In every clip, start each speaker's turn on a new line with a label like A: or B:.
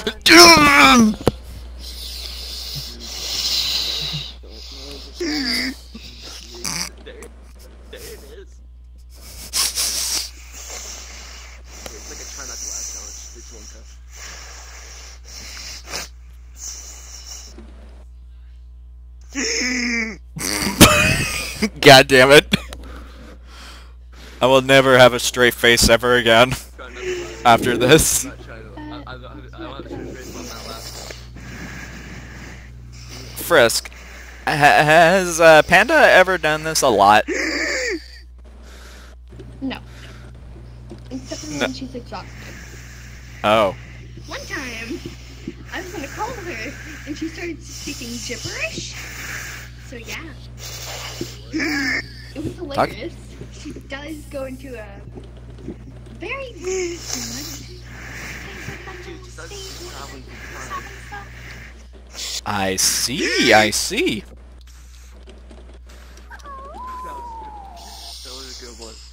A: God damn it. I will never have a straight face ever again after this. Frisk, has Panda ever done this a lot?
B: No. Except for when she's exhausted.
A: Oh.
B: One time, I was gonna call her, and she started speaking gibberish. So yeah. It was hilarious. She does go into a very...
A: I see, I see.
C: That was a good one.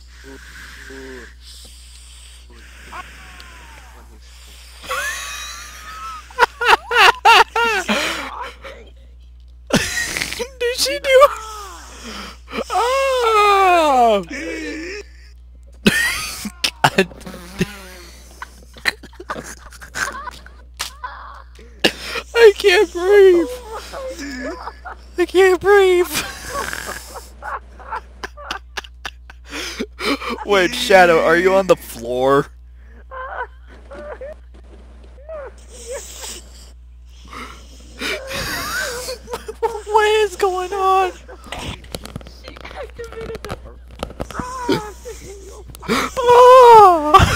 A: Did she do? Oh! God. I can't breathe. I can't breathe. Wait, Shadow, are you on the floor? What is going on? Oh!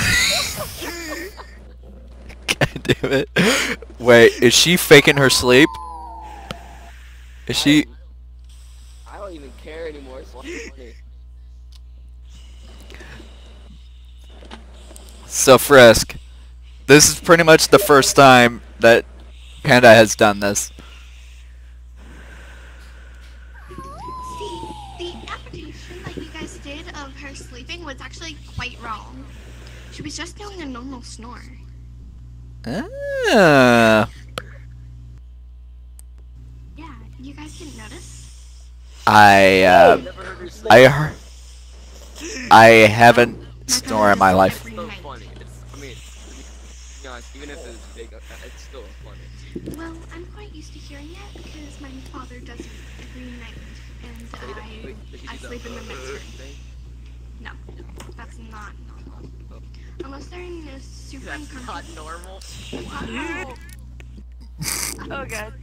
A: God damn it. Wait, is she faking her sleep? Is she...
C: I don't even care anymore. It's funny.
A: So Frisk, this is pretty much the first time that Panda has done this.
B: See, the application that you guys did of her sleeping was actually quite wrong. She was just doing a normal snore.
A: Ah.
B: Yeah, you guys didn't notice?
A: I haven't snored in my life.
C: It's so funny. I mean, to be honest, even if it's big, it's still funny.
B: Well, I'm quite used to hearing it because my father does it every night, and I sleep in the next room. No, that's not normal. Unless they're in a super uncomfortable...
C: That's not normal.
B: Oh.
D: Oh god.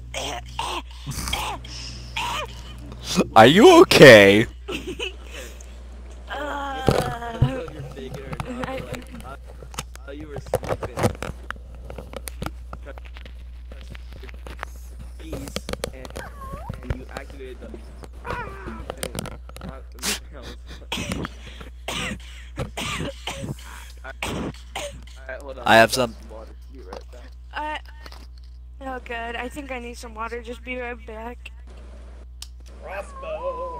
A: Are you okay?
C: You were sleeping. And you activated the... Alright, hold on.
A: I have some.
C: Be right back.
D: Oh god, I think I need some water. Just be right back.
E: Crossbow.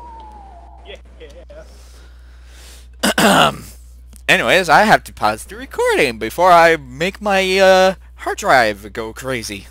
A: Yeah. Anyways, I have to pause the recording before I make my hard drive go crazy.